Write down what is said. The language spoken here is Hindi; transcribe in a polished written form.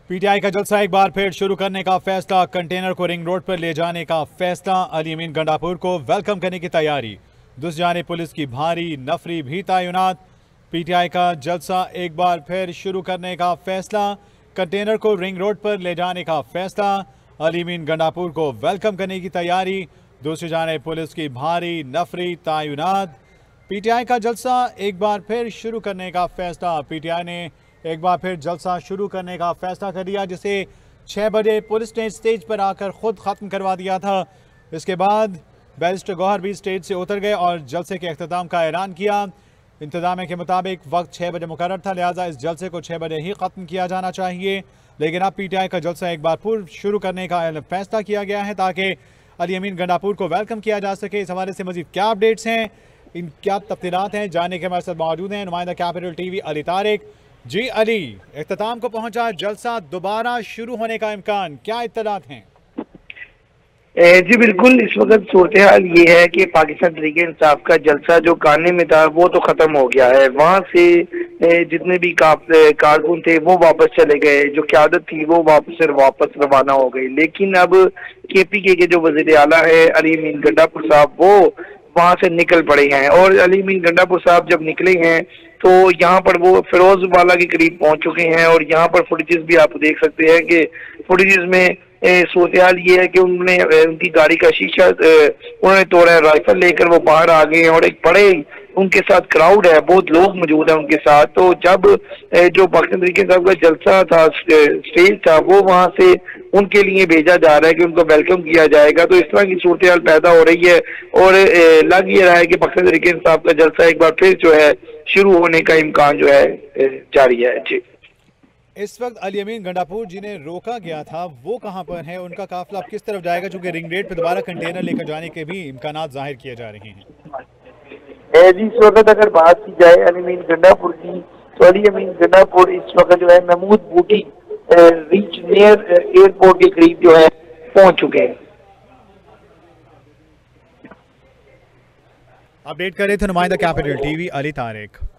पीटीआई का जलसा एक बार फिर शुरू करने का फैसला, कंटेनर को रिंग रोड पर ले जाने का फैसला, अली अमीन गंडापुर को वेलकम करने की तैयारी। दूसरी जानिब पुलिस की भारी नफरी भी तैनात। पीटीआई का जलसा एक बार फिर शुरू करने का फैसला, कंटेनर को रिंग रोड पर ले जाने का फैसला, अली अमीन गंडापुर को वेलकम करने की तैयारी। दूसरी जानिब पुलिस की भारी नफरी तैनात। पीटीआई का जलसा एक बार फिर शुरू करने का फैसला, पीटीआई ने एक बार फिर जलसा शुरू करने का फैसला कर दिया, जिसे 6 बजे पुलिस ने स्टेज पर आकर खुद ख़त्म करवा दिया था। इसके बाद बैरिस्टर गौहर भी स्टेज से उतर गए और जलसे के अख्ताम का ऐलान किया। इंतजामिया के मुताबिक वक्त 6 बजे मुकर्रर था, लिहाजा इस जलसे को 6 बजे ही ख़त्म किया जाना चाहिए। लेकिन अब पीटीआई का जलसा एक बार फिर शुरू करने का फैसला किया गया है ताकि अली अमीन गंडापुर को वेलकम किया जा सके। इस हवाले से मज़ीद क्या अपडेट्स हैं, इन क्या तफसीलात हैं, जानने के हमारे साथ मौजूद हैं नुमाइंदा कैपिटल टीवी अली तारिक। जी अली, इख्तिताम को पहुंचा जलसा, दोबारा शुरू होने का इम्कान, क्या इत्तलात हैं? जी बिल्कुल, इस वक्त सूरत हाल ये है कि पाकिस्तान तहरीक इंसाफ का जलसा जो काने में था वो तो खत्म हो गया है। वहाँ से जितने भी कारकुन थे वो वापस चले गए, जो क़यादत थी वो वापस रवाना हो गई। लेकिन अब केपीके के जो वज़ीर आला है अली अमीन गंडापुर साहब, वो वहाँ से निकल पड़े हैं। और अली अमीन गंडापुर साहब जब निकले हैं तो यहाँ पर वो फिरोजवाला के करीब पहुंच चुके हैं। और यहाँ पर फुटेजेस भी आप देख सकते हैं कि फुटेजेस में सूरत हाल ये है कि उन्होंने उनकी गाड़ी का शीशा उन्होंने तोड़ा है, राइफल लेकर वो बाहर आ गए हैं। और एक बड़े उनके साथ क्राउड है, बहुत लोग मौजूद है उनके साथ। तो जब जो पाकिस्तान तहरीक इंसाफ का जलसा था, स्टेज था, वो वहां से उनके लिए भेजा जा रहा है कि उनको वेलकम किया जाएगा। तो इस तरह की सूरत हाल पैदा हो रही है और लग ये रहा है कि पाकिस्तान तहरीक इंसाफ का जलसा एक बार फिर जो है शुरू होने का इम्कान जो है जारी है। जी, इस वक्त अली अमीन गंडापुर जिन्हें रोका गया था वो कहां पर है, उनका काफिला अब किस तरफ जाएगा, चूंकि रिंग रेड पर दोबारा कंटेनर लेकर जाने के भी इम्कानात जाहिर किए जा रहे हैं? इस वक्त अगर बात की जाए अली अमीन गंडापुर की, तो अली अमीन गंडापुर इस वक्त जो है महमूद बूटी रीच नियर एयरपोर्ट के करीब जो है पहुंच चुके हैं। अपडेट कर रहे थे नुमाइंदा कैपिटल टीवी अली तारिक।